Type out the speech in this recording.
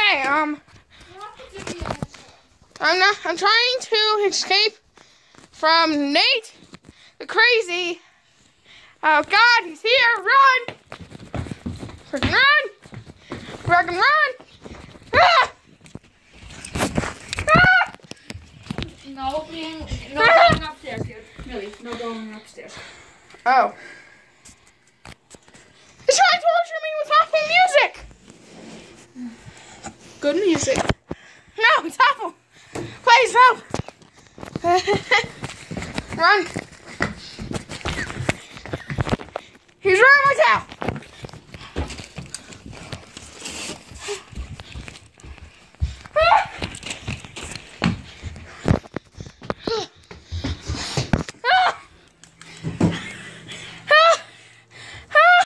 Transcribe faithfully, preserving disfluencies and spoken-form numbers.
Okay, um, I'm not, I'm trying to escape from Nate the crazy. Oh God, he's here, run! Freaking run! Freaking run! Ah! Ah! No being, no going upstairs, dude. Really, no going upstairs. Oh. He's trying to torture me with awful music! Good music. No, it's awful. Please, no. Run.